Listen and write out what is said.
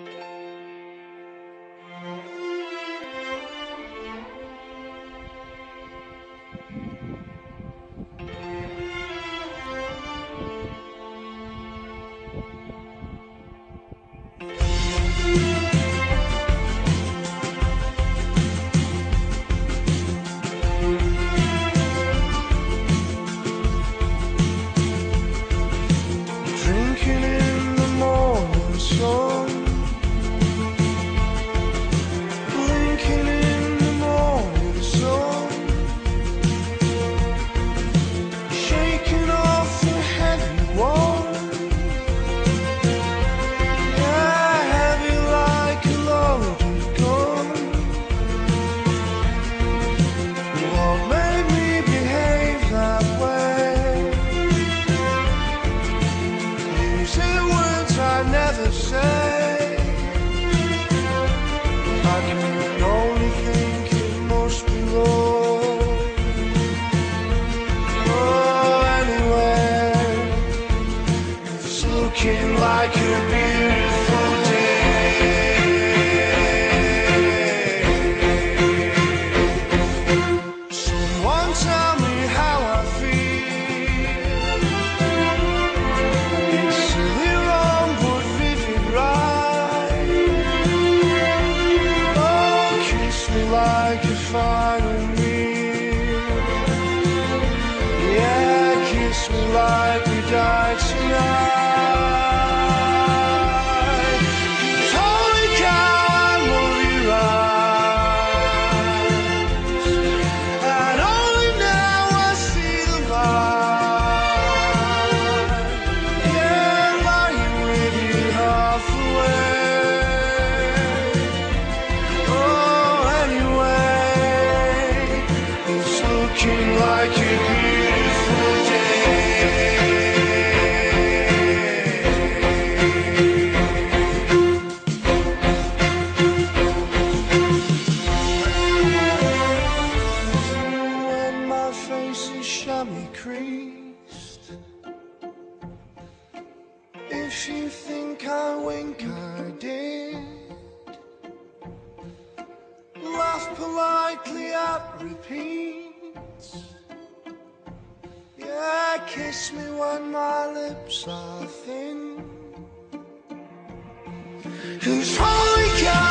Drinking in the morning sun, blinking in the morning sun, shaking off the heavy one, yeah, heavy like a loaded gun. What made me behave that way? Using words I never say. I can only think it must be love. Oh, anyway, it's looking like a beautiful day. Someone tell me how I feel. It's silly wrong but vivid right. Oh, kiss me like a final meal. Yeah, kiss me like we died tonight. 'Cause holy cow, I love you right. And only now I see the light. Yeah, lying with you half away. Oh, anyway, it's looking like a beautiful day. When my face is chamois creased, if you think I wink, I did. Laugh politely at repeats. Yeah, kiss me when my lips are thin. 'Cause holy cow,